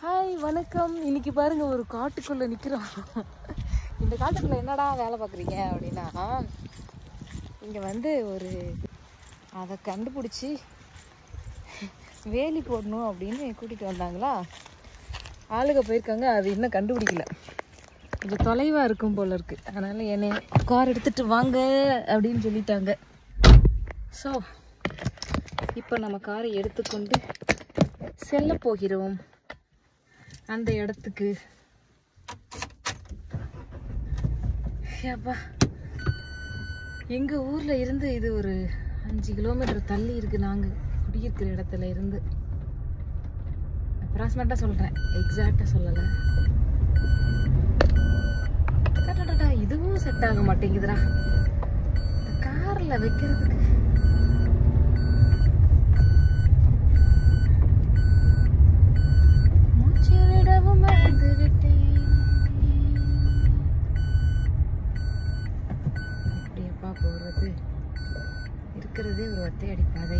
Hi வணக்கம். இன்னைக்கு பாருங்க ஒரு காட்டுக்குள்ள நிக்கிறோம். இந்த காட்டுக்குள்ள என்னடா வேலை பார்க்குறீங்க அப்படின்னா, இங்க வந்து ஒரு அதை கண்டுபிடிச்சி வேலி போடணும் அப்படின்னு கூட்டிட்டு வந்தாங்களா. ஆளுங்க போயிருக்காங்க, அது இன்னும் கண்டுபிடிக்கல. கொஞ்சம் தொலைவா இருக்கும் போல இருக்கு. அதனால என்னை கார் எடுத்துட்டு வாங்க அப்படின்னு சொல்லிட்டாங்க. ஸோ இப்போ நம்ம காரை எடுத்துக்கொண்டு செல்ல போகிறோம் அந்த இடத்துக்கு. அப்பா, எங்க ஊர்ல இருந்து இது ஒரு 5 கிலோமீட்டர் தள்ளி இருக்கு. நாங்க குடியிருக்கிற இடத்துல இருந்து அப்ராக்சிமேட்டா சொல்றேன், எக்ஸாக்டா சொல்லல. இதுவும் செட் ஆக மாட்டேங்குதுடா இந்த கார்ல வைக்கிறதுக்கு. போறது இருக்கிறதே ஒரு ஒத்தையடி பாதை.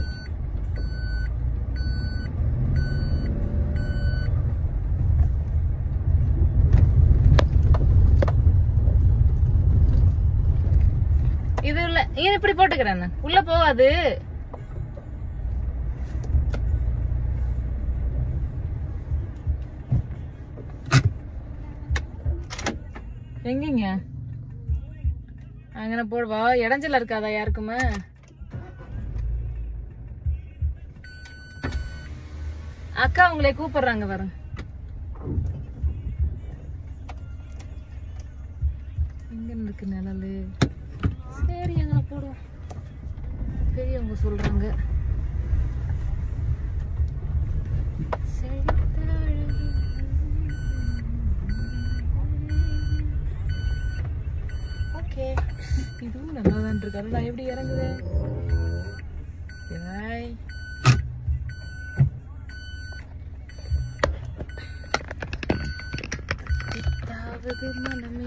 இது உள்ள ஏன் இப்படி போட்டுக்கிறேன், உள்ள போகாது. எங்கீங்க அங்கே போடுவா, இடைஞ்சல இருக்காதா யாருக்குமே? அக்கா உங்களை கூப்பிடுறாங்க பாருங்க. எங்க இருக்கு நிழலு? சரி அங்கே போடுவோம், பெரியவங்க சொல்றாங்க. ஓகே, இதுவும் நல்லா தான் இருக்காரு. நான் எப்படி இறங்குவேன்? மனமே